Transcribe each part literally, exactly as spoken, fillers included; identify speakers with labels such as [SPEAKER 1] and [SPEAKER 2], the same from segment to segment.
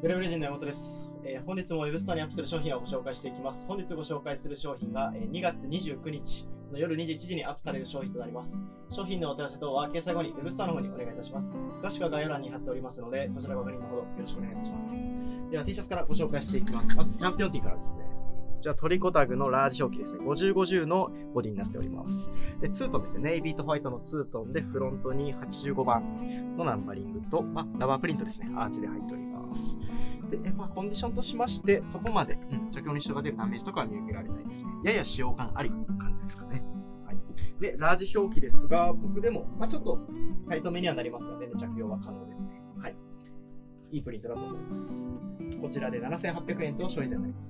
[SPEAKER 1] ブレブレ人の山本です、えー。本日もウェブストアにアップする商品をご紹介していきます。本日ご紹介する商品が、えー、にがつにじゅうくにちの夜にじゅういちじにアップされる商品となります。商品のお問い合わせ等は掲載後にウェブストアの方にお願いいたします。詳しくは概要欄に貼っておりますので、そちらご確認のほどよろしくお願いいたします。では T シャツからご紹介していきます。まずチャンピオン T からですね。こちらトリコタグのラージ表記ですね。ごじゅうごじゅうのボディになっております。で、ツートンですね。ネイビーとホワイトのツートンでフロントにはちじゅうごばんのナンバリングと、まあ、ラバープリントですね。アーチで入っております。で、まあ、コンディションとしまして、そこまで、うん、着用に支障が出るダメージとかは見受けられないですね。やや使用感ありという感じですかね。はい。で、ラージ表記ですが、僕でも、まあ、ちょっとタイトめにはなりますが、全然着用は可能ですね。はい。いいプリントだと思います。こちらでななせんはっぴゃくえんと消費税になります。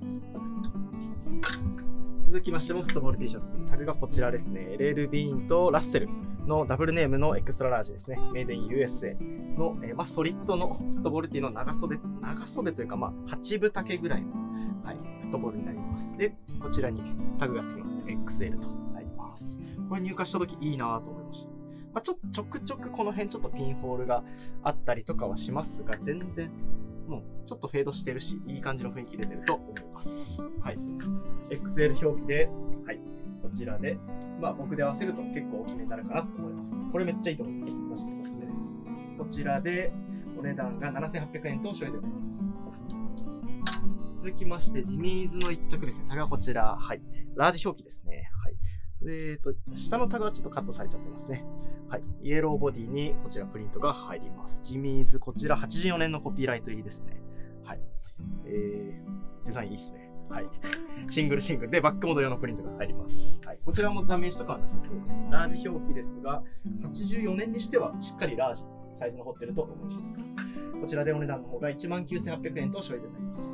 [SPEAKER 1] 続きましてもフットボール T シャツ。タグがこちらですね。エルエル ビーンとラッセルのダブルネームのエクストララージですね。メイドイン ユーエスエー の、えー、まあ、ソリッドのフットボール T の長袖、長袖というか、まあ、はちぶ丈ぐらいの、はい、フットボールになります。で、こちらにタグがつきますね。エックスエル となります。これ入荷した時いいなぁと思いました。まあ、ちょ、ちょくちょくこの辺ちょっとピンホールがあったりとかはしますが、全然、もうちょっとフェードしてるし、いい感じの雰囲気出てると思います。はい。エックスエル 表記で、はい。こちらで、まあ僕で合わせると結構大きめになるかなと思います。これめっちゃいいと思います。マジでおすすめです。こちらで、お値段がななせんはっぴゃくえんと消費税になります。続きまして、ジミーズの一着ですね。タグはこちら、はい。ラージ表記ですね。はい。えーと、下のタグはちょっとカットされちゃってますね。はい。イエローボディにこちらプリントが入ります。ジミーズ、こちらはちじゅうよねんのコピーライト入りですね。はい。えー、デザインいいですね。はい。シングルシングルでバックモード用のプリントが入ります。はい。こちらもダメージとかはなさそうです。ラージ表記ですが、はちじゅうよねんにしてはしっかりラージ、サイズの彫ってると思います。こちらでお値段の方が いちまんきゅうせんはっぴゃくえんと消費税になります。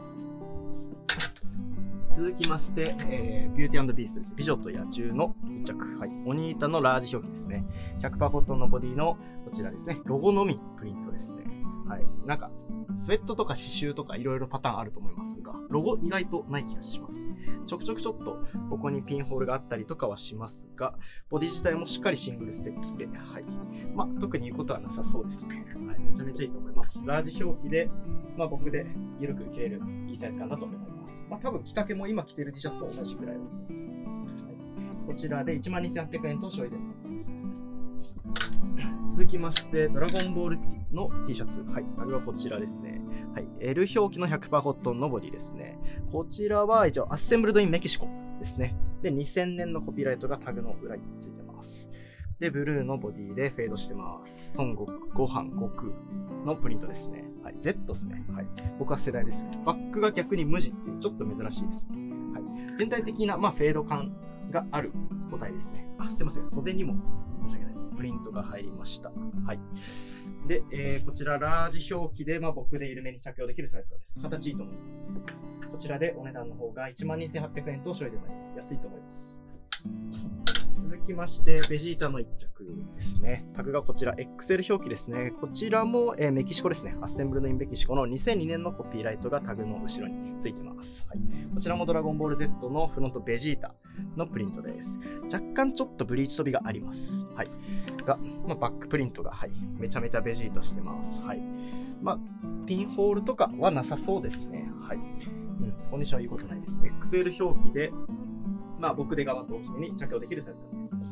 [SPEAKER 1] 続きまして、えー、ビューティー&ビーストですね。美女と野獣の一着。はい。オニータのラージ表記ですね。ひゃくパーセント コットンのボディのこちらですね。ロゴのみプリントですね。はい。なんか、スウェットとか刺繍とかいろいろパターンあると思いますが、ロゴ意外とない気がします。ちょくちょくちょっとここにピンホールがあったりとかはしますが、ボディ自体もしっかりシングルステッチで、はい。まあ、特に言うことはなさそうですね。はい。めちゃめちゃいいと思います。ラージ表記で、まあ僕で緩く着れるいいサイズ感だと思います。まあ多分着丈も今着てる T シャツと同じくらいだと思います。はい、こちらで いちまんにせんはっぴゃくえんと消費税になります。続きまして、ドラゴンボールの T シャツ。はい。タグはこちらですね。はい。L 表記の ひゃくパーセント コットンのボディですね。こちらは一応、アッセンブルドインメキシコですね。で、にせんねんのコピーライトがタグの裏についてます。で、ブルーのボディでフェードしてます。孫悟空、ご飯、悟空のプリントですね。はい。Z ですね。はい。僕は世代ですね。バックが逆に無地っていう、ちょっと珍しいですね。はい。全体的な、まあ、フェード感がある個体ですね。あ、すいません。袖にも申し訳ないです。プリントが入りました。はい。で、えー、こちら、ラージ表記で、まあ、僕で緩めに着用できるサイズ感です。形いいと思います。こちらでお値段の方が いちまんにせんはっぴゃくえんと消費税になります。安いと思います。続きまして、ベジータの一着ですね。タグがこちら、エックスエル 表記ですね。こちらも、えー、メキシコですね。アッセンブルドインメキシコのにせんにねんのコピーライトがタグの後ろについてます。はい、こちらもドラゴンボール Z のフロントベジータのプリントです。若干ちょっとブリーチ飛びがあります。はい。が、まあ、バックプリントが、はい。めちゃめちゃベジータしてます。はい。まあ、ピンホールとかはなさそうですね。はい。うん。コンディションはいいことないです。エックスエル 表記で、まあ僕でガバッと大きめに着用できるサイズ感です。はい、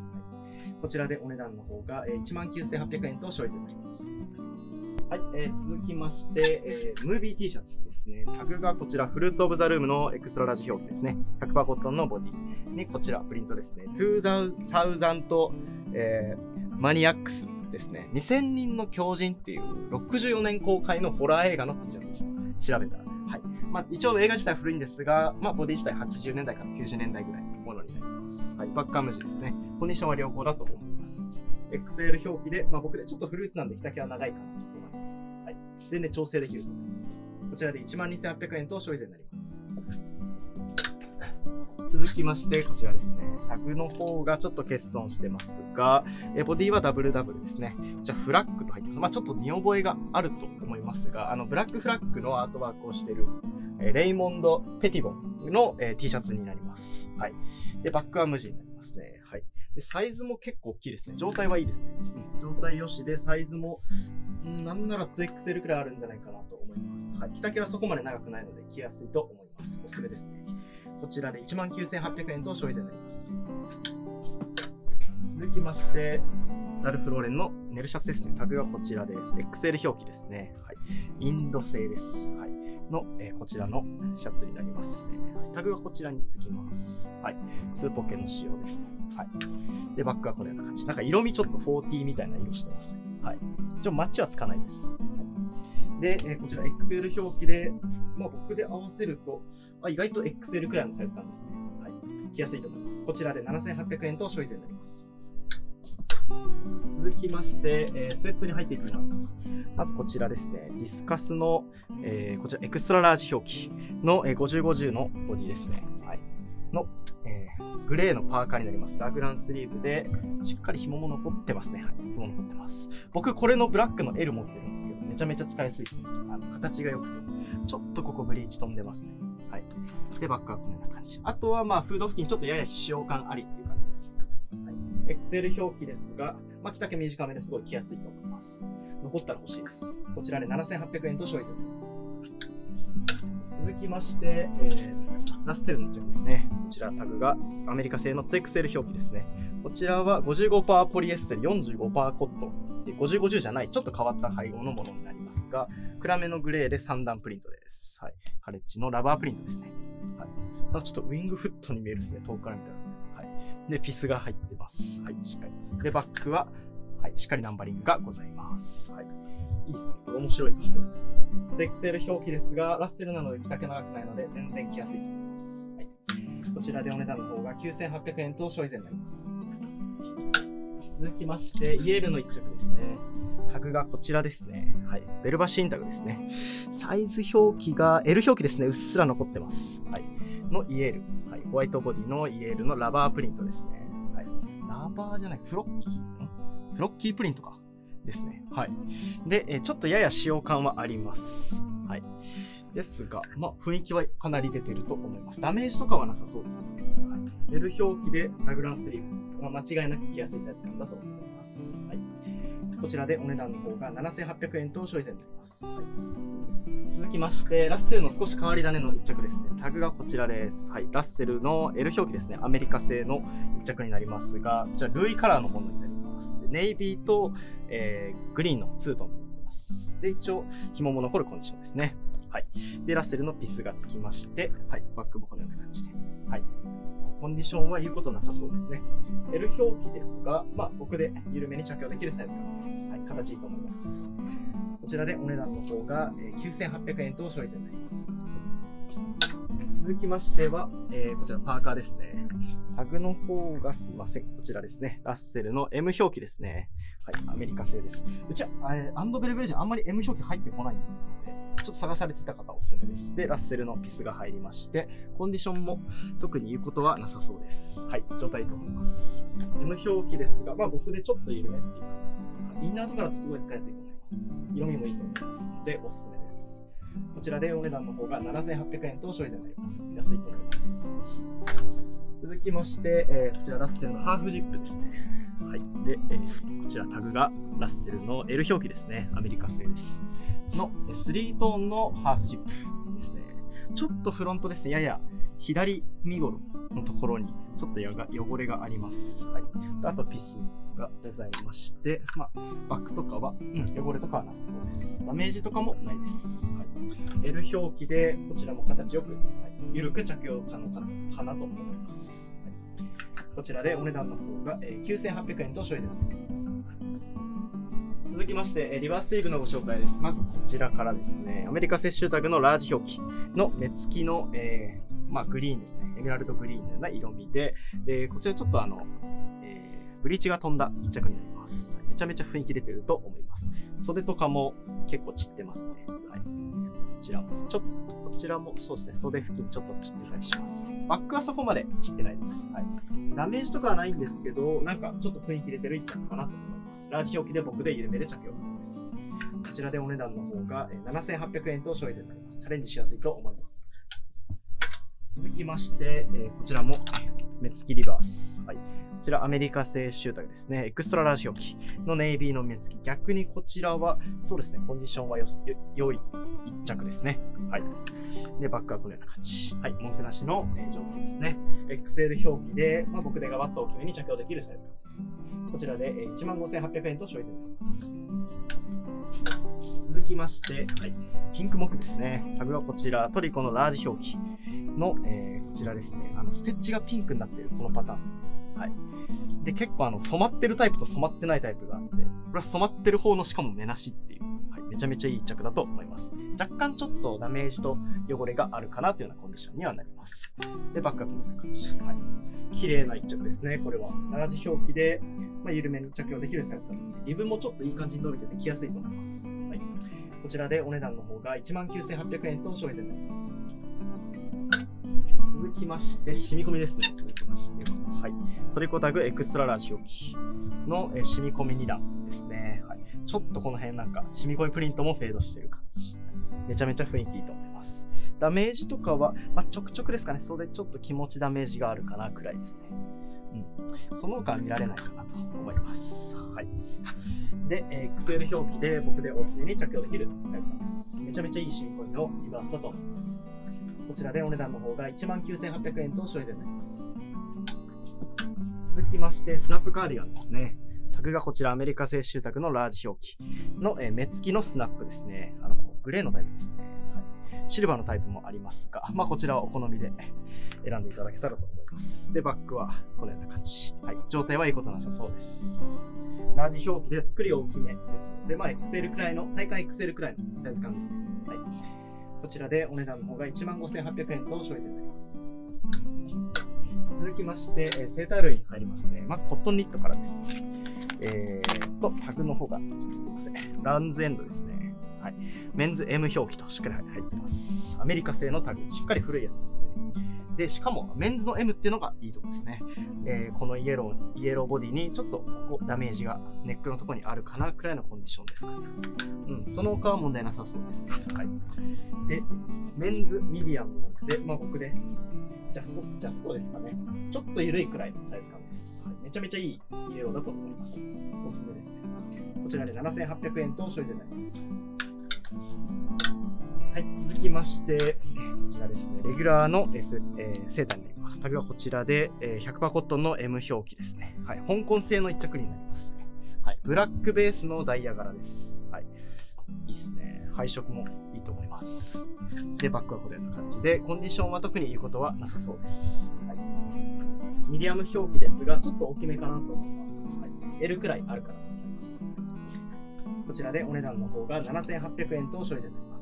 [SPEAKER 1] こちらでお値段の方が いちまんきゅうせんはっぴゃくえんと消費税になります。はい、えー、続きまして、えー、ムービー T シャツですね。タグがこちら、フルーツオブザルームのエクストララジ表記ですね。ひゃくパーセント コットンのボディにこちらプリントですね。にせん、えー、マニアックスですね。にせんにんの狂人っていうろくじゅうよねん公開のホラー映画の T シャツでした。調べたら。はい。まあ一応映画自体は古いんですが、まあボディ自体はちじゅうねんだいからきゅうじゅうねんだいぐらいのものになります。はい。バックアーム地ですね。コンディションは良好だと思います。エックスエル 表記で、まあ僕でちょっとフルーツなんで着丈は長いかなと思います。はい。全然調整できると思います。こちらで いちまんにせんはっぴゃくえんと消費税になります。続きまして、こちらですね。タグの方がちょっと欠損してますが、えボディはダブルダブルですね。じゃあフラッグと入ってます。まあちょっと見覚えがあると思いますが、あの、ブラックフラッグのアートワークをしている、えレイモンド・ペティボンの、えー、T シャツになります。はい。で、バックは無地になりますね。はい。で、サイズも結構大きいですね。状態はいいですね。うん、状態良しで、サイズもなんなら ツーエックスエル くらいあるんじゃないかなと思います。はい。着丈はそこまで長くないので着やすいと思います。おすすめですね。こちらで いちまんきゅうせんはっぴゃくえんと消費税になります。続きまして、ラルフローレンのネルシャツですね。タグがこちらです。エックスエル 表記ですね。はい。インド製です。はい。の、えー、こちらのシャツになりますね。はい、タグがこちらにつきます。はい。ツーポケの仕様ですね。はい。で、バックはこのような感じ。なんか色味ちょっとフォーティーみたいな色してますね。はい。一応マッチはつかないです。はい、で、えー、こちら エックスエル 表記で、まあ僕で合わせると、あ、意外と エックスエル くらいのサイズ感ですね。はい。着やすいと思います。こちらでななせんはっぴゃくえんと消費税になります。続きまして、えー、スウェットに入っていきます。まずこちらですね。ディスカスの、えー、こちらエクストララージ表記の、えー、ごじゅうごじゅうのボディですね。はい。の、えー、グレーのパーカーになります。ラグランスリーブで、しっかり紐も残ってますね。はい。紐残ってます。僕、これのブラックの エル 持ってるんですけど、めちゃめちゃ使いやすいですね。あの、形が良くて、ちょっとここブリーチ飛んでますね。はい。で、バックはこのような感じ。あとは、まあ、フード付近ちょっとやや使用感ありっていう感じです。はい。エックスエル 表記ですが、まあ、着丈短めですごい着やすいと思います。残ったら欲しいです。こちらでななせんはっぴゃくえんと消費税になります。続きまして、えー、ラッセルの一着ですね。こちらタグがアメリカ製の ツーエックスエル 表記ですね。こちらは ごじゅうごパーセント ポリエステル、よんじゅうごパーセント コットン。でごじゅうごじゅうじゃない、ちょっと変わった配合のものになりますが、暗めのグレーでさん段プリントです。はい。カレッジのラバープリントですね。はい。なんかちょっとウィングフットに見えるですね。遠くから見たら。はい。で、ピスが入ってます。はい。しっかり。で、バックは、はい。しっかりナンバリングがございます。はい。いいですね。これ面白いと思います。ツーエックスエル 表記ですが、ラッセルなので着丈長くないので、全然着やすいと思います。はい。こちらでお値段の方がきゅうせんはっぴゃくえんと消費税になります。続きまして、イエールの一着ですね。タグがこちらですね。はい。ベルバシーンタグですね。サイズ表記が エル 表記ですね。うっすら残ってます。はい。のイエール。はい。ホワイトボディのイエールのラバープリントですね。はい。ラバーじゃない、フロッキーフロッキープリントか。ですね。はい。で、えちょっとやや使用感はあります。はい。ですが、まあ、雰囲気はかなり出てると思います。ダメージとかはなさそうですね。はい。L 表記でラグランスリーブ。まあ、間違いなく着やすいサイズ感だと思います。はい。こちらでお値段の方がななせんはっぴゃくえんと消費税になります。はい。続きまして、ラッセルの少し変わり種の一着ですね。タグがこちらです。はい。ラッセルの L 表記ですね。アメリカ製の一着になりますが、こちらルイカラーのものになります。ネイビーと、えー、グリーンのツートンになってます。で、一応、紐も残るコンディションですね。はい。で、ラッセルのピスがつきまして、はい。バックもこのような感じで。はい。コンディションは言うことなさそうですね。L 表記ですが、まあ、僕で緩めに着用できるサイズ感です。はい。形いいと思います。こちらでお値段の方がきゅうせんはっぴゃくえんと消費税になります。続きましては、えー、こちらパーカーですね。タグの方がすいません。こちらですね。ラッセルの エム 表記ですね。はい。アメリカ製です。うちは、えー、アンドベルベルジャンあんまり エム 表記入ってこないので、ちょっと探されてた方おすすめです。で、ラッセルのピスが入りまして、コンディションも特に言うことはなさそうです。はい。状態いいと思います。エム 表記ですが、まあ僕でちょっと緩めっていう感じです。インナーとかだとすごい使いやすいと思います。色味もいいと思いますので、おすすめです。こちらでお値段の方がななせんはっぴゃくえんと消費税になります。安いと思います。続きまして、えー、こちらラッセルのハーフジップですね。はい。で、えー、こちらタグがラッセルの L 表記ですね。アメリカ製です。のスリートーンのハーフジップですね。ちょっとフロントですね。やや左身頃のところにちょっとやが汚れがあります。はい。あとピスがございまして、まあ、バックとかは、うん、汚れとかはなさそうです。ダメージとかもないです。はい、L 表記で、こちらも形よく、はい、緩く着用可能かな、かなと思います。はい、こちらでお値段の方が、えー、きゅうせんはっぴゃくえんと消費税になります。続きまして、リバースウィーブのご紹介です。まずこちらからですね、アメリカ接種タグのラージ表記の目付きの、えーまあ、グリーンですね。エメラルドグリーンのような色味で、でこちらちょっとあの、えー、ブリーチが飛んだ一着になります。めちゃめちゃ雰囲気出てると思います。袖とかも結構散ってますね。はい。こちらも、ちょっと、こちらもそうですね、袖付近ちょっと散ってたりします。バックはそこまで散ってないです。はい。ダメージとかはないんですけど、なんかちょっと雰囲気出てる一着かなと思います。ラージ表記で僕で緩めで着用です。こちらでお値段の方がななせんはっぴゃくえんと消費税になります。チャレンジしやすいと思います。続きまして、えー、こちらも目付きリバース。はい。こちらアメリカ製シュータグですね。エクストララージ表記のネイビーの目付き。逆にこちらは、そうですね、コンディションはよ良い一着ですね。はい。で、バックはこのような感じ。はい。文句なしの、えー、状態ですね。エックスエル 表記で、まあ、僕でガバッと大きめに着用できるサイズ感です。こちらで、えー、いちまんごせんはっぴゃくえんと消費税になります。続きまして、はい、ピンクモックですね。タグはこちら、トリコのラージ表記の、えー、こちらですね。あの、ステッチがピンクになっているこのパターンですね。はい。で、結構あの、染まってるタイプと染まってないタイプがあって、これは染まってる方のしかも目なしっていう、はい、めちゃめちゃいい一着だと思います。若干ちょっとダメージと汚れがあるかなというようなコンディションにはなります。で、バックはこのような感じ。はい。綺麗な一着ですね。これは、ラージ表記で、まあ、緩めに着用できるサイズ感ですね。リブもちょっといい感じに伸びてて着やすいと思います。はい。こちらでお値段の方が いちまんきゅうせんはっぴゃくえんと消費税になります。続きまして、染み込みですね。続きまして、はい。トリコタグエクストララージ表記のえ染み込みに段ですね。はい。ちょっとこの辺なんか、染み込みプリントもフェードしてる感じ。めちゃめちゃ雰囲気いいと思います。ダメージとかは、まあ、ちょくちょくですかね。それでちょっと気持ちダメージがあるかなくらいですね。うん。その他は見られないかなと思います。はい。で、エックスエル 表記で僕で大きめに着用できるサイズ感です。めちゃめちゃいい染み込みのリバースだと思います。こちらでお値段の方が いちまんきゅうせんはっぴゃくえんと消費税になります。続きまして、スナップカーディガンですね。タグがこちらアメリカ製シュータグのラージ表記の、えー、目付きのスナップですね。あの、グレーのタイプですね。はい。シルバーのタイプもありますが、まあこちらはお好みで選んでいただけたらと思います。で、バックはこのような感じ。はい。状態はいいことなさそうです。ラージ表記で作り大きめですので、まあ エックスエル くらいの、体感 エックスエル くらいのサイズ感ですね。はい。こちらでお値段の方が いちまんごせんはっぴゃくえんと消費税になります。続きまして、えー、セーター類に入りますね。まずコットンニットからです。えーと、タグの方が、ちょっとすいません。ランズエンドですね。はい。メンズ エム 表記としっかり入ってます。アメリカ製のタグ、しっかり古いやつですね。で、しかも、メンズの エム っていうのがいいところですね。えー、このイエロー、イエローボディにちょっとここダメージがネックのところにあるかなくらいのコンディションですかね。うん、その他は問題なさそうです。はい。で、メンズミディアムなので、まあ僕で、ジャスト、ジャストですかね。ちょっと緩いくらいのサイズ感です。はい、めちゃめちゃいいイエローだと思います。おすすめですね。こちらでななせんはっぴゃくえんと消費税になります。はい、続きまして、こちらですね。レギュラーの、S えー、セーターになります。タグはこちらで、えー、ひゃくパーセント コットンの エム 表記ですね。はい、香港製の一着になりますね。はい、ブラックベースのダイヤ柄です。はい、いいですね。配色もいいと思います。で、バックはこのような感じで、コンディションは特に言うことはなさそうです。はい、ミディアム表記ですが、ちょっと大きめかなと思います。はい、エル くらいあるかなと思います。こちらでお値段の方がななせんはっぴゃくえんと消費税になります。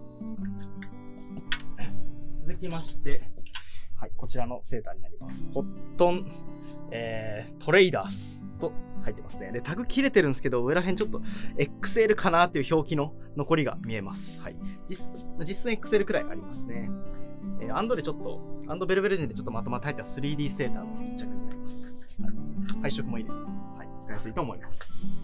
[SPEAKER 1] 続きまして、はい、こちらのセーターになります。コットン、えー、トレイダースと入ってますね。で、タグ切れてるんですけど、上ら辺ちょっと エックスエル かなっていう表記の残りが見えます。はい。実、実寸 エックスエル くらいありますね。えー、アンドでちょっと、アンドベルベルジンでちょっとまとまって入った スリーディー セーターの一着になります。はい。配色もいいですね。はい。使いやすいと思います。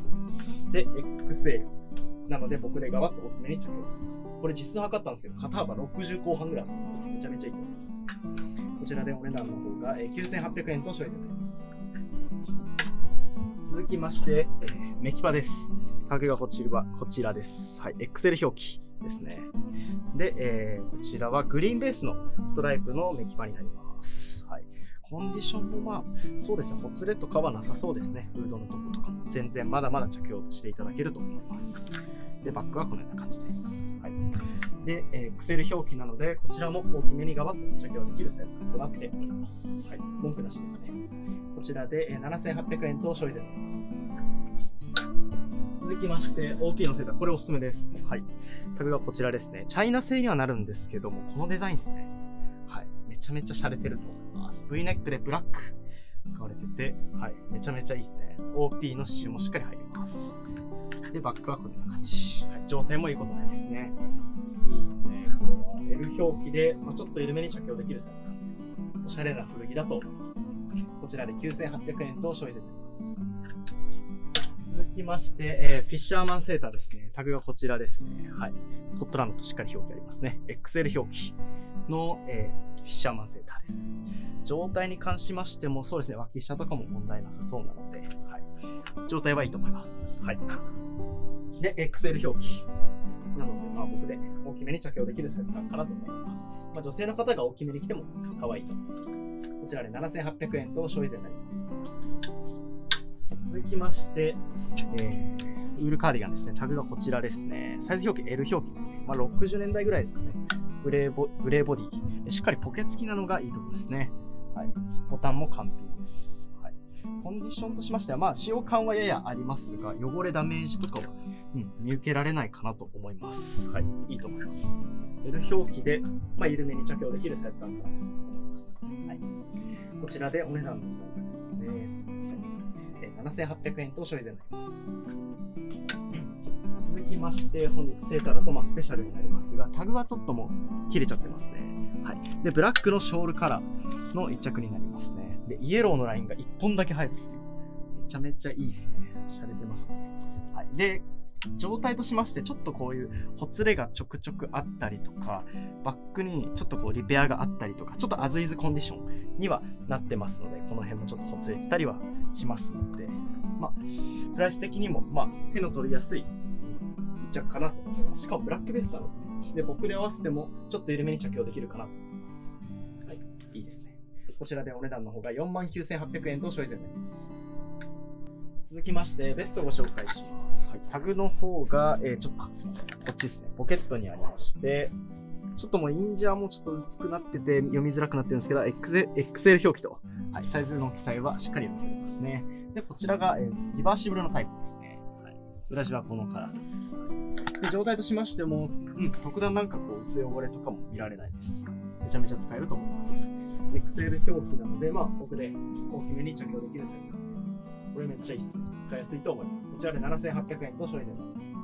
[SPEAKER 1] で、エックスエル。なので僕でガバッと大きめに着用できます。これ実数測ったんですけど、肩幅ろくじゅう後半ぐらいあるのでめちゃめちゃいいと思います。こちらでお値段の方がきゅうせんはっぴゃくえんと消費税になります。続きまして、えー、メキパです。タグがこちら、こちらです。はい、エックスエル 表記ですね。で、えー、こちらはグリーンベースのストライプのメキパになります。はい。コンディションもまあ、そうですね、ほつれとかはなさそうですね。フードのとことかも全然まだまだ着用していただけると思います。で、バックはこのような感じです。はい。で、えー、エックスエル 表記なので、こちらも大きめにガバッと着用できるサイズとなっております。はい。文句なしですね。こちらで、えー、ななせんはっぴゃくえんと消費税になります。続きまして、オーピー のセーター。これおすすめです。はい。タグがこちらですね。チャイナ製にはなるんですけども、このデザインですね。はい。めちゃめちゃ洒落てると思います。V ネックでブラック使われてて、はい。めちゃめちゃいいですね。オーピー の刺繍もしっかり入ります。で、バックはこのような感じ。はい。状態もいいことないですね。いいですね。これは エル 表記で、まあ、ちょっと緩めに着用できるサイズ感です。おしゃれな古着だと思います。こちらできゅうせんはっぴゃくえんと消費税になります。続きまして、えー、フィッシャーマンセーターですね。タグがこちらですね。はい。スコットランドとしっかり表記ありますね。エックスエル 表記の、えー、フィッシャーマンセーターです。状態に関しましても、そうですね、脇下とかも問題なさそうなので、はい。状態はいいと思います。はい。で、エックスエル 表記。なので、まあ僕で大きめに着用できるサイズ感かなと思います。まあ女性の方が大きめに着ても可愛いと思います。こちらでななせんはっぴゃくえんと消費税になります。続きまして、えー、ウールカーディガンですね。タグがこちらですね。サイズ表記 エル 表記ですね。まあろくじゅうねんだいぐらいですかね。グレーボ、グレーボディ。しっかりポケ付きなのがいいところですね。はい。ボタンも完璧です。はい。コンディションとしましては、まあ使用感はややありますが、汚れダメージとかは、うん、見受けられないかなと思います。はい。いいと思います。L 表記で、まあ緩めに着用できるサイズ感かなと思います。はい。こちらでお値段の方がですね、すみません。ななせんはっぴゃくえんと消費税になります。続きまして、本日セーターだとまあスペシャルになりますが、タグはちょっともう切れちゃってますね。はい。で、ブラックのショールカラーの一着になりますね。で、イエローのラインがいっぽんだけ入るっていう。めちゃめちゃいいですね。しゃれてますね。はい。で、状態としまして、ちょっとこういうほつれがちょくちょくあったりとか、バックにちょっとこうリペアがあったりとか、ちょっとアズイズコンディションにはなってますので、この辺もちょっとほつれてたりはしますので、まあ、プライス的にも、まあ、手の取りやすい一着かなと思います。しかもブラックベースなので、で、僕で合わせてもちょっと緩めに着用できるかなと思います。はい、いいですね。こちらでお値段の方が よんまんきゅうせんはっぴゃくえんと消費税になります。続きまして、ベストをご紹介します。はい、タグの方が、えー、ちょっと、あ、すみません。こっちですね。ポケットにありまして、ちょっともうインジャーもちょっと薄くなってて読みづらくなってるんですけど、エックスエル 表記と、はい、サイズの記載はしっかり読めてますね。で、こちらが、えー、リバーシブルのタイプですね。はい、裏地はこのカラーです。で、状態としましても、うん、特段なんかこう薄汚れとかも見られないです。めちゃめちゃ使えると思います。エックスエル 表記なので、まあ、僕で大きめに着用できるサイズ感です。これめっちゃいいですね。使いやすいと思います。こちらでななせんはっぴゃくえんと消費税になります。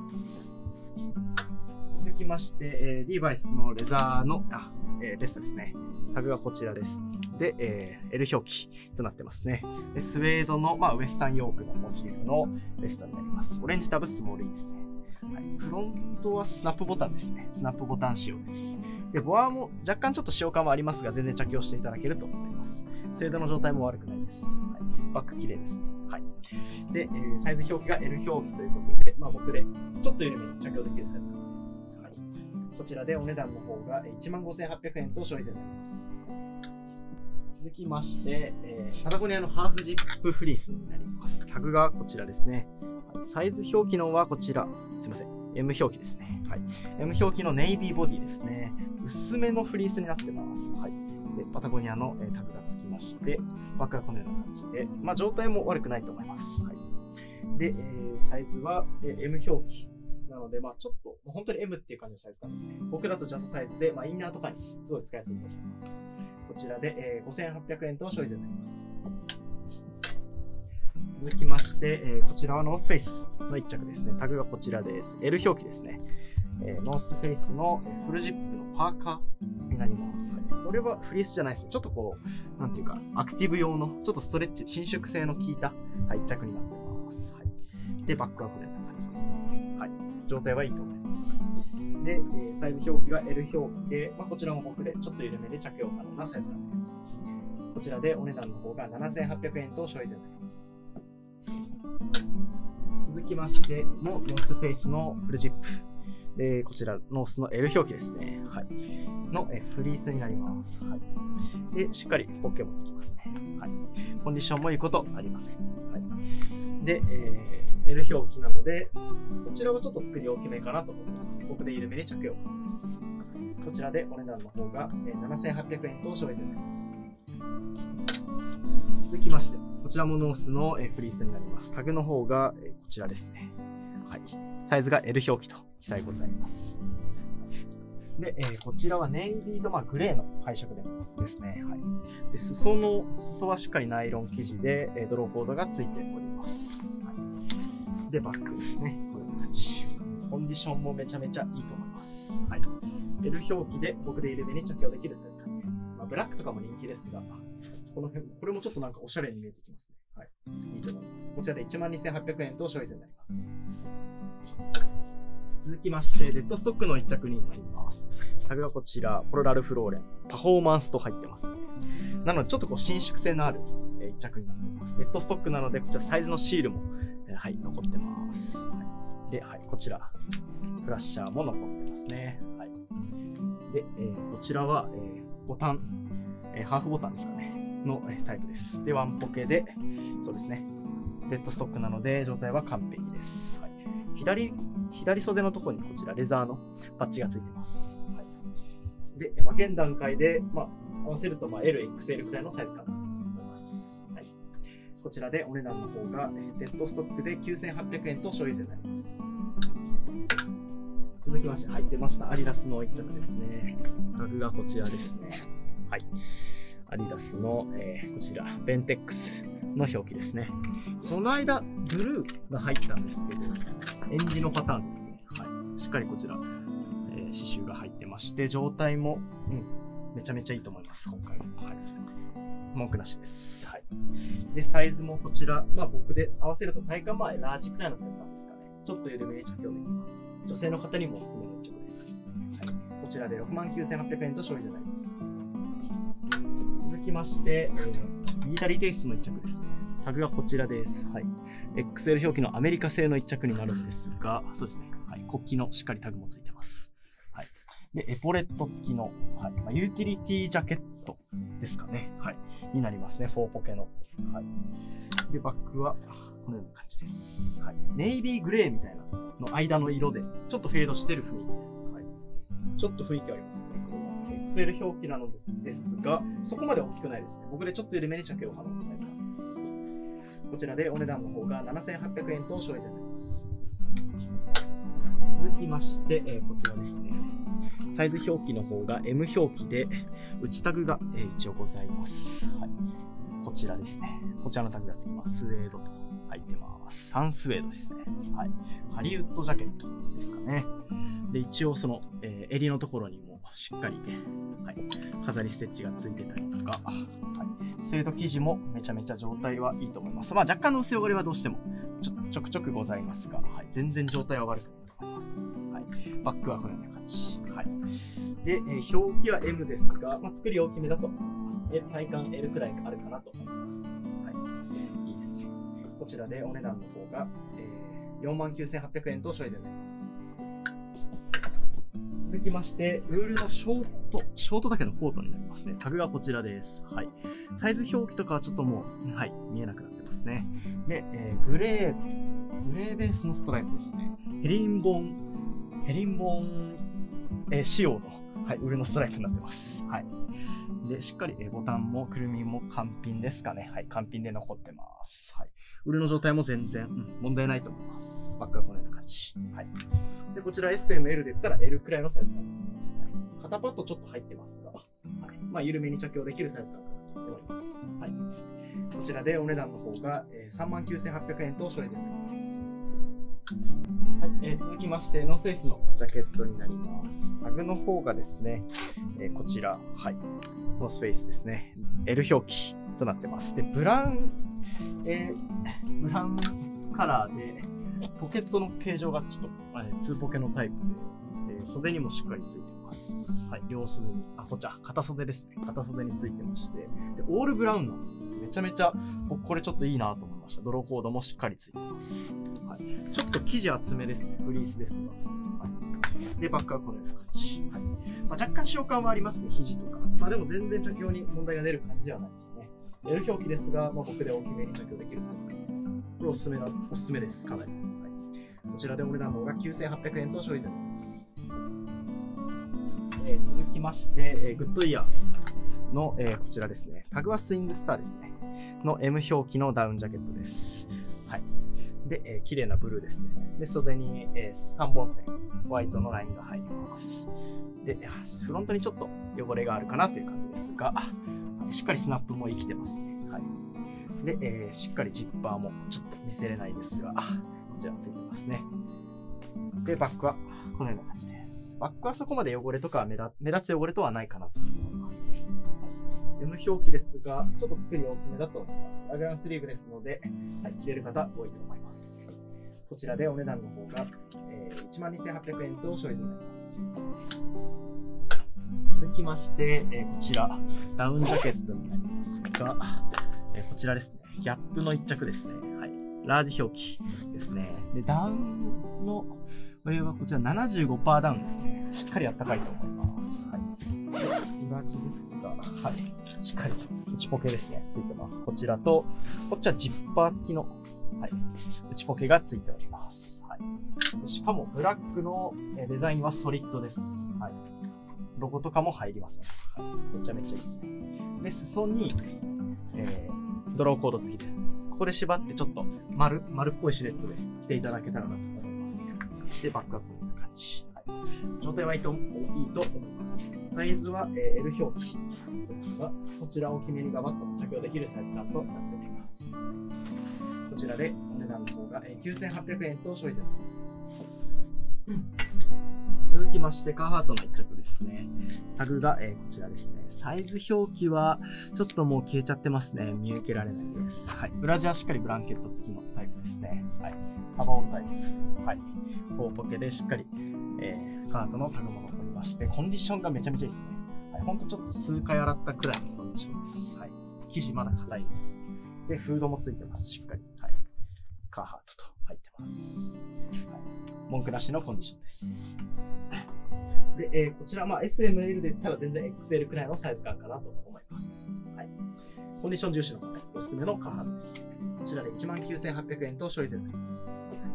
[SPEAKER 1] 続きまして、えー、リーバイスのレザーのあ、えー、ベストですね。タグがこちらです。で、えー、L 表記となってますね。でスウェードの、まあ、ウエスタンヨークのモチーフのベストになります。オレンジタブスモール E ですね。はい、フロントはスナップボタンですね。スナップボタン仕様です。で、ボアも若干ちょっと使用感はありますが、全然着用していただけると思います。スウェードの状態も悪くないです。はい、バック綺麗ですね。はい。で、えー、サイズ表記が L 表記ということで、まあ僕でちょっと緩めに着用できるサイズ感です。はい。こちらでお値段の方が いちまんごせんはっぴゃくえんと消費税になります。続きまして、えー、パタゴニアのハーフジップフリースになります。タグがこちらですね。サイズ表記のはこちら。すいません。M 表記ですね。はい。M 表記のネイビーボディですね。薄めのフリースになってます。はい。で、パタゴニアのタグがつきまして、バックがこのような感じで、まあ状態も悪くないと思います。はい。で、えー、サイズは M 表記。なので、まあちょっと、本当に M っていう感じのサイズ感ですね。僕だとジャストサイズで、まあインナーとかにすごい使いやすいと思います。こちらで、えー、ごせんはっぴゃくえんと消費税になります。続きまして、えー、こちらはノースフェイスの一着ですね。タグがこちらです。L 表記ですね。えー、ノースフェイスのフルジップのパーカーになります。はい、これはフリースじゃないですね。ちょっとこう、なんていうか、アクティブ用の、ちょっとストレッチ、伸縮性の効いた、はい、一着になってます。はい。で、バックはこのような感じですね。はい。状態はいいと思います。で、えー、サイズ表記が L 表記で、まあ、こちらも僕でちょっと緩めで着用可能なサイズ感です。こちらでお値段の方がななせんはっぴゃくえんと消費税になります。続きましても、ノースフェイスのフルジップ。で、こちら、ノースの L 表記ですね。はい。のえフリースになります。はい。で、しっかりポッケもつきますね。はい。コンディションもいいことありません。はい。で、えー、L 表記なので、こちらはちょっと作り大きめかなと思います。僕で緩めに着用可能です。こちらでお値段の方がななせんはっぴゃくえんと消費税になります。続きまして、こちらもノースのフリースになります。タグの方がこちらですね。はい。サイズが L 表記と記載ございます。で、えー、こちらはネイビーと、まあ、グレーの配色でですね。はい。で、裾の、裾はしっかりナイロン生地で、えー、ドローコードがついております。はい。で、バックですね。こういう感じ。コンディションもめちゃめちゃいいと思います。はい。L 表記で僕で緩めに着用できるサイズ感です。まあ、ブラックとかも人気ですが、この辺、これもちょっとなんかおしゃれに見えてきますね。はい。いいと思います。こちらで いちまんにせんはっぴゃくえんと消費税になります。 続きまして、デッドストックの一着になります。タグがこちら、ポロラルフローレン、パフォーマンスと入ってますね。なので、ちょっとこう伸縮性のある一着になってます。デッドストックなので、こちらサイズのシールも、はい、残ってます。はい、で、はい、こちら、フラッシャーも残ってますね。はい、で、えー、こちらは、えー、ボタン、えー、ハーフボタンですかね、の、えー、タイプです。で、ワンポケで、そうですね、デッドストックなので、状態は完璧です。はい、左、左袖のところにこちら、レザーのバッジがついてます。はい、で、まあ、現段階で、まあ、合わせると、まあ、エルエックスエル くらいのサイズかなと思います。はい、こちらでお値段の方が、デッドストックできゅうせんはっぴゃくえんと消費税になります。続きまして、はい、出ました。アディダスの一着ですね。タグがこちらですね。はい。アディダスの、えー、こちら、ベンテックスの表記ですね。この間、ブルーが入ったんですけど、エンジのパターンですね。はい。しっかりこちら、えー、刺繍が入ってまして、状態も、うん、めちゃめちゃいいと思います、今回も。はい。文句なしです。はい。で、サイズもこちら、まあ僕で合わせると体感前、ラージくらいのサイズなんですかね。ちょっと緩めに着用できます。女性の方にもおすすめの一着です。はい。こちらで ろくまんきゅうせんはっぴゃくえんと消費税になります。続きまして、えー、ミリタリーテイストの一着ですね。タグがこちらです。はい。エックスエル 表記のアメリカ製の一着になるんですが、そうですね。はい。国旗のしっかりタグもついてます。はい。で、エポレット付きの、はい。まあ、ユーティリティジャケットですかね。はい。になりますね。フォーポケの。はい。で、バッグは、このような感じです。はい。ネイビーグレーみたいなの間の色で、ちょっとフェードしてる雰囲気です。はい。ちょっと雰囲気ありますね。これは エックスエル 表記なのですですが、そこまで大きくないですね。僕でちょっと緩めに着用可能なサイズ感です。こちらでお値段の方がななせんはっぴゃくえんと消費税になります。続きまして、えー、こちらですね。サイズ表記の方が エム 表記で、内タグが、えー、一応ございます。はい。こちらですね。こちらのタグがつきます。スウェードと入ってます。サンスウェードですね。はい。ハリウッドジャケットですかね。で、一応その、えー、襟のところにもしっかり、はい、飾りステッチがついてたりとか、はい、スウェード生地もめちゃめちゃ状態はいいと思います。まあ若干の薄汚れはどうしてもちょちょくちょくございますが、はい、全然状態は悪くないと思います。はい、バッグはこのような感じ。はい、で、えー、表記は エム ですが、まあ、作り大きめだと思います。え体感 エル くらいあるかなと思います。はい、いいですね。こちらでお値段の方が、えー、よんまんきゅうせんはっぴゃくえんと消費税になります。続きまして、ウールのショート、ショートだけのコートになりますね。タグがこちらです。はい。サイズ表記とかはちょっともう、はい、見えなくなってますね。で、えー、グレー、グレーベースのストライプですね。ヘリンボン、ヘリンボン、えー、仕様の、はい、ウールのストライプになってます。はい。で、しっかり、えー、ボタンもくるみも完品ですかね。はい、完品で残ってます。はい。ウールの状態も全然、うん、問題ないと思います。バッグはこのような感じ。はい。で、こちら エスエムエル で言ったら エル くらいのサイズ感ですね。はい、肩パッドちょっと入ってますが、はい、まあ、緩めに着用できるサイズ感かなと思います。はい。こちらでお値段の方が、えー、さんまんきゅうせんはっぴゃくえんと消費税になります。はい、えー、続きまして、ノースフェイスのジャケットになります。タグの方がですね、えー、こちら、はい、ノースフェイスですね。エル 表記となってます。で、ブラウン、えー、ブラウンカラーで、ポケットの形状がちょっと、あれ、ツーポケのタイプで、えー、袖にもしっかりついてます。はい、両袖に、あ、こっちは片袖ですね。片袖についてまして、で、オールブラウンなんですよ。めちゃめちゃ、僕これちょっといいなと思いました。ドローコードもしっかりついてます。はい、ちょっと生地厚めですね。フリースですが。はい、で、バッグはこのような感じ。はい、まあ、若干使用感はありますね。肘とか。まあでも全然着用に問題が出る感じではないですね。エル 表記ですが、まあ、僕で大きめに着用できるサイズ感です。これおすすめな、おすすめです。かなり。はい、こちらでお値段の方がきゅうせんはっぴゃくえんと消費税になります。えー、続きまして、えー、グッドイヤーの、えー、こちらですね。タグはスイングスターですね。の エム 表記のダウンジャケットです。はい。で、えー、綺麗なブルーですね。で、袖に、えー、さんぼん線、ホワイトのラインが入ります。で、フロントにちょっと汚れがあるかなという感じですが、しっかりスナップも生きてますね。はい。で、えー、しっかりジッパーもちょっと見せれないですが、こちらついてますね。で、バッグはこのような感じです。バッグはそこまで汚れとかは目立、目立つ汚れとはないかなと思います。エム 表記ですが、ちょっと作り大きめだと思います。アグランスリーブですので、はい、着れる方多いと思います。こちらでお値段の方が、えいちまんにせんはっぴゃくえんと消費税になります。続きまして、えー、こちら、ダウンジャケットになりますが、えー、こちらですね、ギャップの一着ですね。はい。ラージ表記ですね。で、ダウンの上はこちら ななじゅうごパーセント ダウンですね。しっかりあったかいと思います。はい。裏地ですが、はい。しっかり内ポケですね、ついてます。こちらと、こっちはジッパー付きの、はい、内ポケがついております。はい。しかも、ブラックのデザインはソリッドです。はい。ロゴとかも入りません。はい。めちゃめちゃいいですね。で、裾に、えー、ドローコード付きです。ここで縛ってちょっと丸、丸っぽいシルエットで着ていただけたらなと思います。で、バックアップこんな感じ。はい、状態はいいと、いいと思います。サイズは、えー、L 表記ですが、こちらを決めにガバッと着用できるサイズ感となっております。こちらでお値段の方が、えー、きゅうせんはっぴゃくえんと消費税になります。続きまして、カーハートの一着ですね。タグが、えー、こちらですね。サイズ表記は、ちょっともう消えちゃってますね。見受けられないです。はい。裏地はしっかりブランケット付きのタイプですね。はい。カバーオンタイプ。はい。フォーポケでしっかり、えー、カーハートのタグも残りまして、コンディションがめちゃめちゃいいですね。はい。ほんとちょっと数回洗ったくらいのコンディションです。はい。生地まだ硬いです。で、フードも付いてます。しっかり。はい。カーハートと入ってます。はい。文句なしのコンディションです。で、えー、こちら、まあ、エスエムエル で言ったら全然 エックスエル くらいのサイズ感かなと思います。はい。コンディション重視の方、おすすめのカーハートです。こちらで いちまんきゅうせんはっぴゃくえんと消費税になります。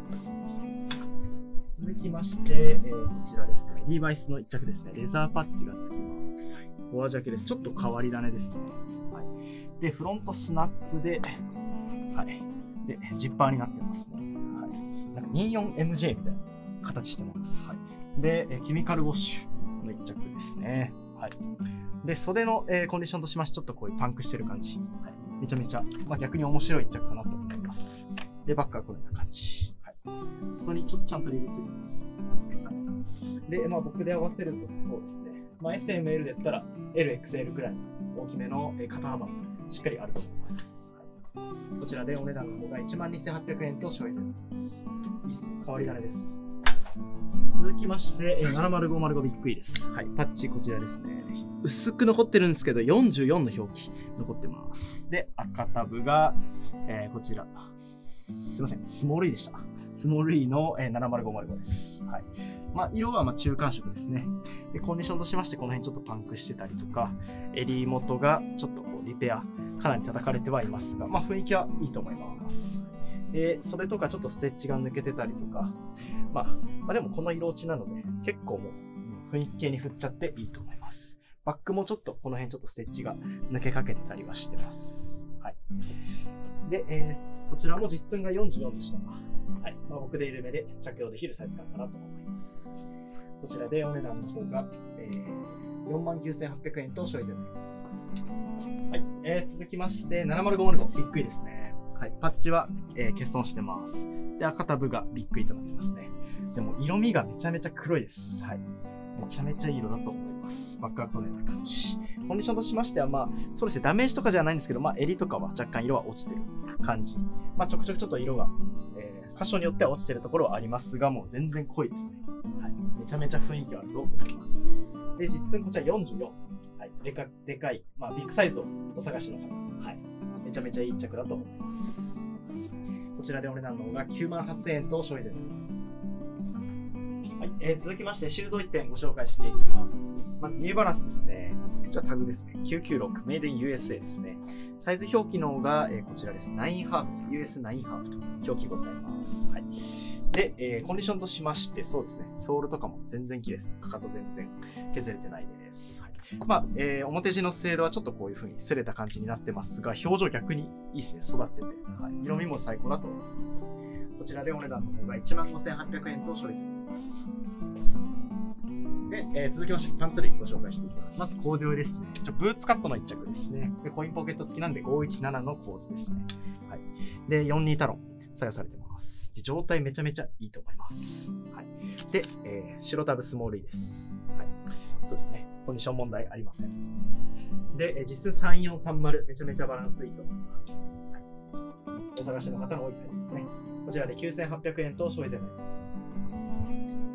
[SPEAKER 1] 続きまして、えー、こちらですね。リーバイスの一着ですね。レザーパッチが付きます。はい。ボアジャケです。ちょっと変わり種ですね。はい。で、フロントスナップで、はい。で、ジッパーになってますね。はい。なんか にじゅうよんエムジェー みたいな形してます。はい。で、ケミカルウォッシュの一着ですね。はい。で、袖の、えー、コンディションとしましてちょっとこういうパンクしてる感じ。はい。めちゃめちゃ、まあ、逆に面白い一着かなと思います。で、バックはこのような感じ。はい。裾にちょっとちゃんとリブついてます。はい。で、まあ僕で合わせるとそうですね。まあ エスエムエル で言ったら エルエックスエル くらいの大きめの肩幅しっかりあると思います。はい、こちらでお値段の方が いちまんにせんはっぴゃくえんと消費税になります。いいですね。変わり種です。続きまして、ななまるごまるごビッグイです。はい。パッチこちらですね。薄く残ってるんですけど、よんじゅうよんの表記残ってます。で、赤タブが、えー、こちら。すいません。スモール E でした。スモール E の、えー、ななまるごまるごです。はい。まあ、色はまあ中間色ですね。で、コンディションとしまして、この辺ちょっとパンクしてたりとか、襟元がちょっとこうリペア、かなり叩かれてはいますが、まあ、雰囲気はいいと思います。で、それとかちょっとステッチが抜けてたりとか、まあ、まあ、でもこの色落ちなので、結構もう雰囲気系に振っちゃっていいと思います。バックもちょっとこの辺ちょっとステッチが抜けかけてたりはしてます。はい。で、えー、こちらも実寸がよんじゅうよんでした。はい。まあ、僕で緩めで着用できるサイズ感かなと思います。こちらでお値段の方が、えー、よんまんきゅうせんはっぴゃくえんと消費税になります。はい。えー、続きまして、ななまるごまるごビッグイですね。はい。パッチは、えー、欠損してます。で、赤タブがビッグイとなってますね。でも、色味がめちゃめちゃ黒いです。はい。めちゃめちゃいい色だと思います。バックはこのような感じ。コンディションとしましては、まあ、そうですね、ダメージとかじゃないんですけど、まあ、襟とかは若干色は落ちてる感じ。まあ、ちょくちょくちょっと色が、えー、箇所によっては落ちてるところはありますが、もう全然濃いですね。はい。めちゃめちゃ雰囲気あると思います。で、実寸こちらよんじゅうよん。はい。でか、でかい、まあ、ビッグサイズをお探しの方。はい。めちゃめちゃいい一着だと思います。こちらでお値段の方がきゅうまんはっせんえんと消費税になります。はい、えー、続きましてシューズをいってんご紹介していきます。まずニューバランスですね。じゃあタグですね。きゅうきゅうろくメイドイン ユーエスエー ですね。サイズ表記の方が、えー、こちらです。ナインハーフです。ユーエスナイン ハーフと表記ございます。はい。で、えー、コンディションとしまして、そうですね。ソールとかも全然綺麗です。かかと全然削れてないです。はい、まあ、えー、表地の精度はちょっとこういう風に擦れた感じになってますが、表情逆にいいですね。育ってて。はい。色味も最高だと思います。こちらでお値段の方が いちまんごせんはっぴゃくえんと消費税になります。で、えー、続きましてパンツ類ご紹介していきます。まずコーデュロイですね。ちょブーツカットの一着ですね。で、コインポケット付きなんでごいちななの構図ですね。はい。で、よんじゅうにタロン採用されてます。で、状態めちゃめちゃいいと思います。はい。で、えー、白タブスモール E です。はい。そうですね。コンディション問題ありません。で、えー、実寸さんよんさんまるめちゃめちゃバランスいいと思います。はい。お探しの方の多いサイズですね。こちらできゅうせんはっぴゃくえんと消費税になります。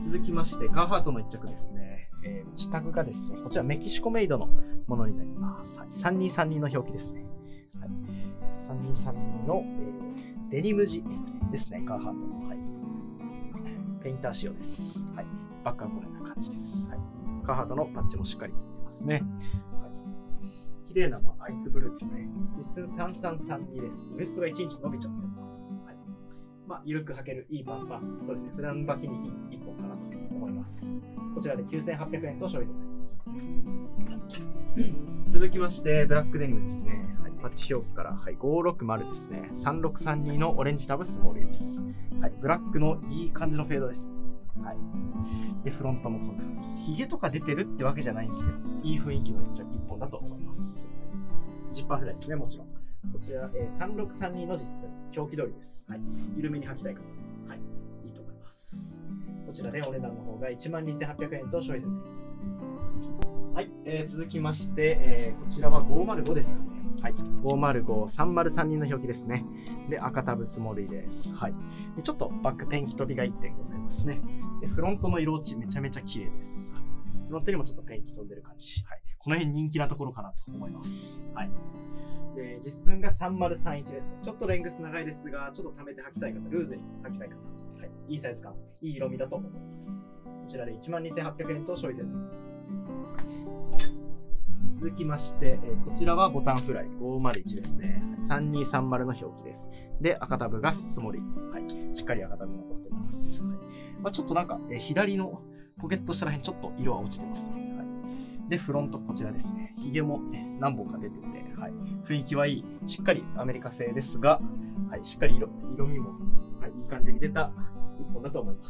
[SPEAKER 1] 続きまして、カーハートのいっ着ですね。えー、内タグがですね、こちらメキシコメイドのものになります。はい、さんにーさんにーの表記ですね。はい、さんにーさんにーの、えー、デニム地ですね、カーハートの。はい、ペインター仕様です。はい、バックはこのような感じです。はい、カーハートのパッチもしっかりついてますね。はい、綺麗な、まあ、アイスブルーですね。実寸さんさんさんにです。ウエストがいちインチ伸びちゃってます。はい、まあ、緩く履けるいいパンパン。そうですね。普段履きにいい一本かなと思います。こちらできゅうせんはっぴゃくえんと消費税になります。続きまして、ブラックデニムですね。はい、パッチ表記から、はい、ごーろくまるですね。さんろくさんにのオレンジタブスモールです。はい、ブラックのいい感じのフェードです。はい。で、フロントもこんな感じです。ヒゲとか出てるってわけじゃないんですけど、いい雰囲気の一本だと思います。はい、ジッパーフライですね、もちろん。こちら、えー、さんろくさんにの実寸、表記通りです。はい。緩めに履きたい方、はい。いいと思います。こちらでお値段の方がいちまんにせんはっぴゃくえんと消費税になります。はい。えー、続きまして、えー、こちらはごーまるごですかね。はい。ごーまるご、さんまるさんにの表記ですね。で、赤タブスモールです。はい。で、ちょっとバックペンキ飛びがいってんございますね。で、フロントの色落ちめちゃめちゃ綺麗です。フロントにもちょっとペンキ飛んでる感じ。はい。この辺人気なところかなと思います。はい。で、実寸がさんまるさんいちですね。ちょっとレングス長いですが、ちょっと溜めて履きたい方、ルーズに履きたい方、はい。いいサイズ感、いい色味だと思います。こちらでいちまんにせんはっぴゃくえんと消費税になります。続きまして、えー、こちらはボタンフライごーまるいちですね。さんにーさんまるの表記です。で、赤タブがスモリ。はい。しっかり赤タブ残ってます。はい。まあ、ちょっとなんか、えー、左のポケット下らへんちょっと色は落ちてますね。はい。で、フロントこちらですね。ヒゲも、ね、何本か出てて、はい。雰囲気はいい。しっかりアメリカ製ですが、はい。しっかり色、色味も、はい。いい感じに出た一本だと思います。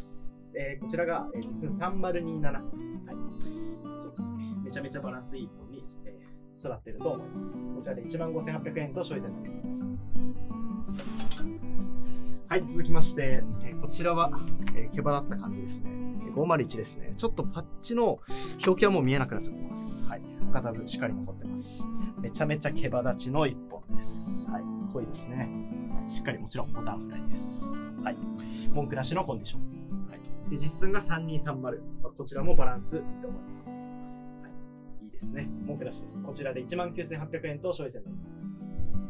[SPEAKER 1] えー、こちらが、えー、実寸さんまるにじゅうなな。はい。そうですね。めちゃめちゃバランスいい一本に、えー、育っていると思います。こちらでいちまんごせんはっぴゃくえんと消費税になります。はい。続きまして、えー、こちらは、えー、毛羽立った感じですね。ごーまるいちですね。ちょっとパッチの表記はもう見えなくなっちゃってます。はい。赤タブしっかり残ってます。めちゃめちゃ毛羽立ちの一本です。はい。濃いですね。はい、しっかりもちろんボタンフライです。はい。文句なしのコンディション。はい。で、実寸がさんにーさんまる。こちらもバランスいいと思います。はい。いいですね。文句なしです。こちらでいちまんきゅうせんはっぴゃくえんと消費税になります。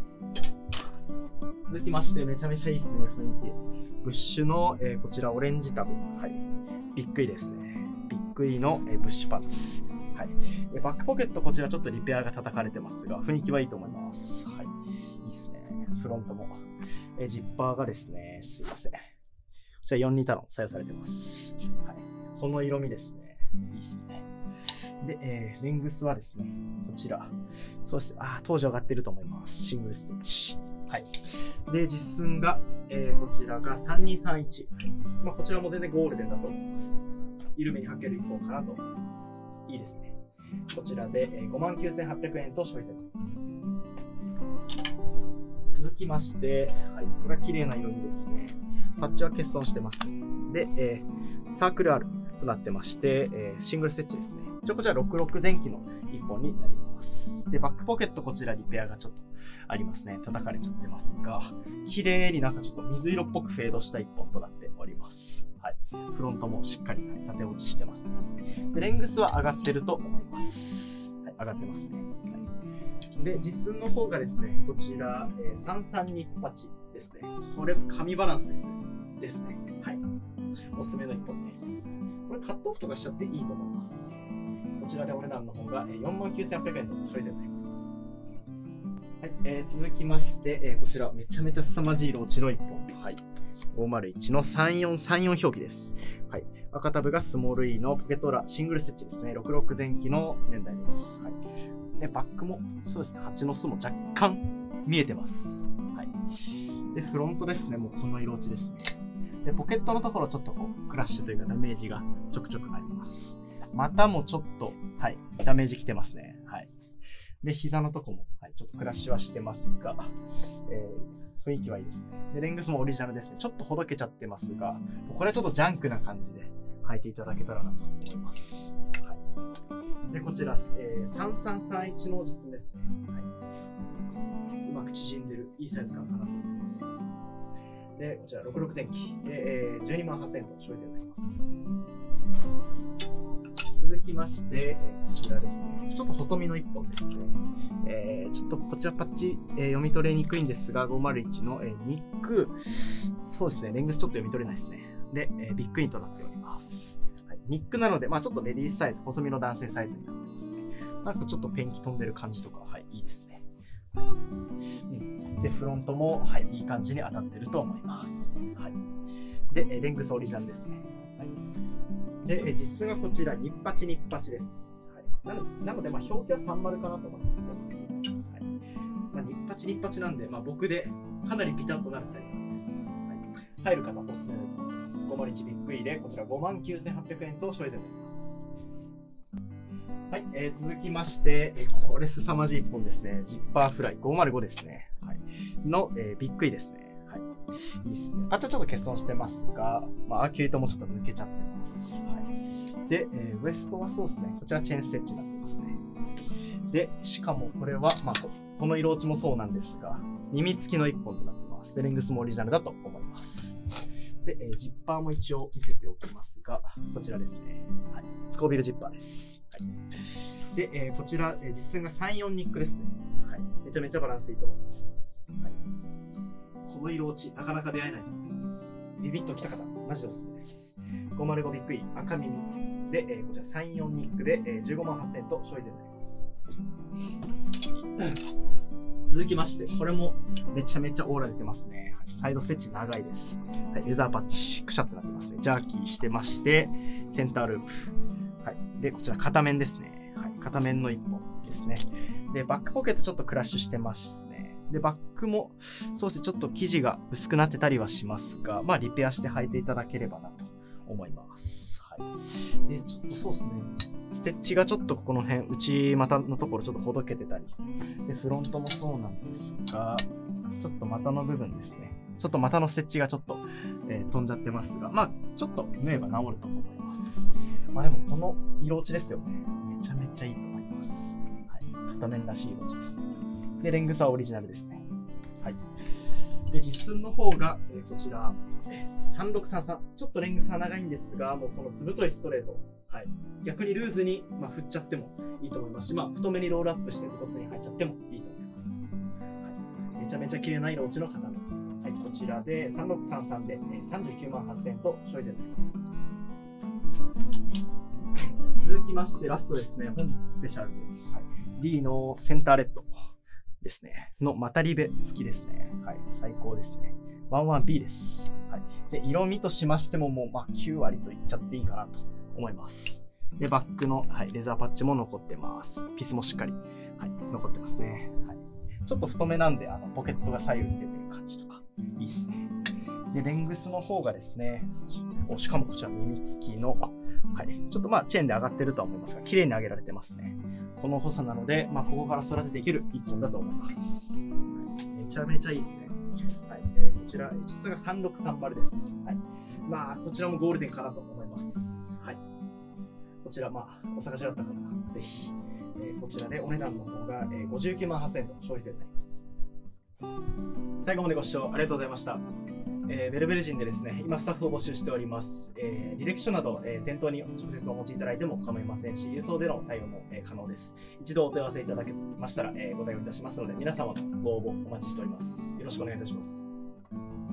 [SPEAKER 1] 続きまして、めちゃめちゃいいですね、雰囲気。ブッシュの、えー、こちらオレンジタブ。はい。ビッグイですね。ビッグイの、えー、ブッシュパンツ。はい。えー、バックポケットこちらちょっとリペアが叩かれてますが、雰囲気はいいと思います。はい。いいですね。フロントも。えー、ジッパーがですね、すいません。こちらよんにタロン採用されてます。はい。この色味ですね。いいですね。で、えー、レングスはですね、こちら。そうですね。あ、当時上がってると思います。シングルステッチ。はい。で、実寸が、えー、こちらがさんにーさんいち。まあ、こちらも全然ゴールデンだと思います。緩めに履ける一本かなと思います。いいですね。こちらで、えー、ごまんきゅうせんはっぴゃくえんと消費税になります。続きまして、はい。これは綺麗な色味ですね。パッチは欠損してますね。で、えー、サークル R となってまして、えー、シングルステッチですね。一応こちらろくろく前期の一本になります。で、バックポケットこちらリペアがちょっとありますね。叩かれちゃってますが、綺麗になんかちょっと水色っぽくフェードした一本となっております。はい。フロントもしっかり縦落ちしてますね。で、レングスは上がってると思います。はい、上がってますね。はい、で、実寸の方がですね、こちら、えー、さんさんにはちですね。これ、紙バランスですね。ですね。はい。おすすめの一本です。これカットオフとかしちゃっていいと思います。こちらでお値段の方がよんまんきゅうせんはっぴゃくえんの消費税になります。はい、えー、続きまして、えー、こちらめちゃめちゃ凄まじい色落ちのいっぽん。はい。ごーまるいちのさんよんさんよん表記です。はい。赤タブがスモール E のポケット裏シングルステッチですね。ろくろく前期の年代です。はい。で、バックも、そうですね。はちの巣も若干見えてます。はい。で、フロントですね。もうこの色落ちですね。で、ポケットのところちょっとこう、クラッシュというかダメージがちょくちょくあります。股もちょっと、はい、ダメージきてますね。はい。で、膝のとこも、はい、ちょっとクラッシュはしてますが、えー、雰囲気はいいですね。で、レングスもオリジナルですね。ちょっとほどけちゃってますが、これはちょっとジャンクな感じで履いていただけたらなと思います。はい。で、こちら、えー、さんさんさんいちの実寸ですね。はい。うまく縮んでる、いいサイズ感かなと思います。で、こちらろくろく前期で、えー、じゅうにまんはっせんえんと消費税になります。 続きまして、こちらですね。ちょっと細身のいっぽんですね。えー、ちょっとこちらパッチ、えー、読み取れにくいんですが、ごまるいちの、えー、ニック、そうですね、レングスちょっと読み取れないですね。で、えー、ビッグインとなっております。はい、ニックなので、まあちょっとレディースサイズ、細身の男性サイズになってますね。なんかちょっとペンキ飛んでる感じとか、はい、いいですね。はい、うん、で、フロントも、はい、いい感じに当たってると思います。はい、で、えー、レングスオリジナルですね。はい、で、えー、実数がこちら、ニッパチニッパチです。はい、なのなので、まあ表記はさんじゅうかなと思います。レングス。はい、まあ、ニッパチニッパチなんで、まあ僕でかなりピタッとなるサイズなんです。入る方おすすめのいっぽんです。ごまるいちビッグイで、こちら ごまんきゅうせんはっぴゃくえんと消費税になります。はい、えー、続きまして、えー、これ凄まじいいっぽんですね。ジッパーフライごまるごですね。はい、の、えー、ビッグイですね。はい、いいですね。パッチはちょっと欠損してますが、まあ、アーキュレートもちょっと抜けちゃってます。はい、で、えー、ウエストはそうですね。こちらチェーンステッチになってますね。で、しかもこれは、まあ、この色落ちもそうなんですが、耳付きのいっぽんとなってます。で、レングスもオリジナルだと思います。で、えー、ジッパーも一応見せておきますが、こちらですね。はい、スコービルジッパーです。はい、で、えー、こちら、えー、実寸がさん、よんニックですね。はい、めちゃめちゃバランスいいと思います。はい、この色落ち、なかなか出会えないと思います。ビビッときた方、マジでおすすめです。ごまるごビッグイ赤耳で、えー、こちらさん、よんニックで、えー、じゅうごまんはっせんえんと消費税になります。続きまして、これもめちゃめちゃオーラ出てますね。サイドステッチ長いです。はい、レザーパッチ、くしゃってなってますね。ジャーキーしてまして、センターループ。はい、で、こちら片面ですね。はい、片面のいっぽんですね。で、バックポケットちょっとクラッシュしてますね。で、バックも、そうですね、ちょっと生地が薄くなってたりはしますが、まあ、リペアして履いていただければなと思います。はい。で、ちょっとそうですね。ステッチがちょっとここの辺、内股のところちょっとほどけてたり。で、フロントもそうなんですが、ちょっと股の部分ですね。ちょっと股のステッチがちょっと、えー、飛んじゃってますが、まあ、ちょっと縫えば治ると思います。まあでもこの色落ちですよね。めちゃめちゃいいと思います。はい。片面らしい色落ちですね。で、レングスはオリジナルですね。はい。で、実寸の方が、えー、こちら、えー、さんろくさんさん。ちょっとレングスは長いんですが、もうこのずぶといストレート。はい。逆にルーズに、まあ、振っちゃってもいいと思いますし、まあ、太めにロールアップして武骨に入っちゃってもいいと思います。はい。めちゃめちゃ綺麗な色落ちの片面。はい、こちらでさんろくさんさんでさんじゅうきゅうまんはっせんえんと消費税になります。続きましてラストですね。本日スペシャルです。はい、リーのセンターレッドですね。のまたリベ付きですね。はい、最高ですね。じゅういちビー です。はい、で色味としましてももうまあきゅうわりと言っちゃっていいかなと思います。で、バックの、はい、レザーパッチも残ってます。ピスもしっかり、はい、残ってますね。はい、ちょっと太めなんで、あのポケットが左右に出てる感じとか、いいっすね。で、レングスの方がですね、おしかもこちら耳付きの、はい、ちょっとまあチェーンで上がってるとは思いますが、綺麗に上げられてますね。この細さなので、まあここから育てていける一本だと思います。めちゃめちゃいいですね。はい、えー、こちら、実数がさんろくさんまるです。はい。まあ、こちらもゴールデンかなと思います。はい。こちら、まあ、お探しだった方、ぜひ、えー、こちらでお値段の方が、えー、ごじゅうきゅうまんはっせんえんと消費税になります。最後までご視聴ありがとうございました。えー、ベルベル人でですね、今スタッフを募集しております。えー、履歴書など、えー、店頭に直接お持ちいただいても構いませんし、郵送での対応も、えー、可能です。一度お問い合わせいただけましたら、えー、ご対応いたしますので、皆様のご応募お待ちしております。よろしくお願いいたします。